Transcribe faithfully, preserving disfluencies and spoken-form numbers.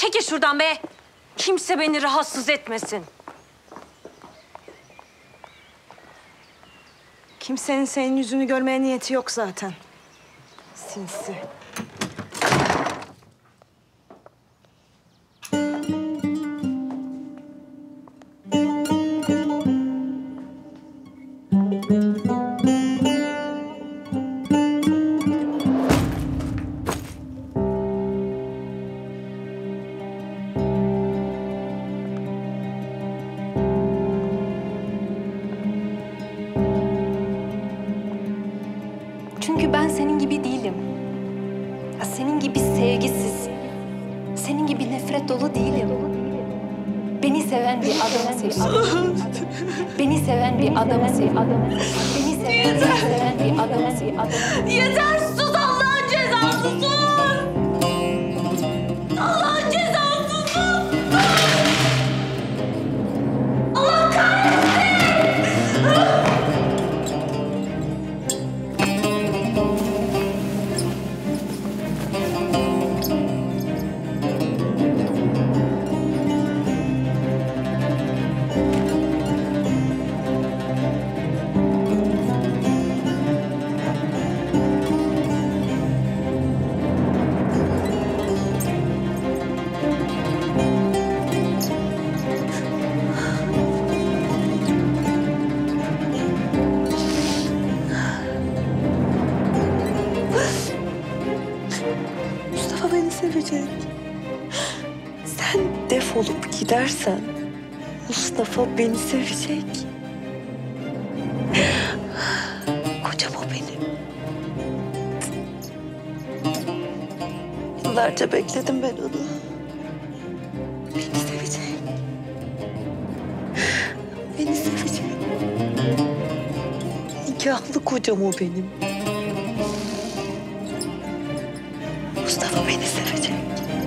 çekil şuradan be. Kimse beni rahatsız etmesin. Kimsenin senin yüzünü görmeye niyeti yok zaten. Sinsi. Çünkü ben senin gibi değilim. Ya senin gibi sevgisiz, senin gibi nefret dolu değilim. Beni seven bir adamı seviyorum. Beni seven bir adamı seviyorum. Beni seven, beni seven bir adamı seviyorum. Yeter, sus Allah'ın cezası, sus! Allah'ın cezası, sus! Allah kahretsin! Mustafa beni sevecek. Sen defolup gidersen Mustafa beni sevecek. Kocam o benim. Yıllarca bekledim ben onu. Beni sevecek. Beni sevecek. Nikahlı kocam o benim. Mustafa beni sevecek.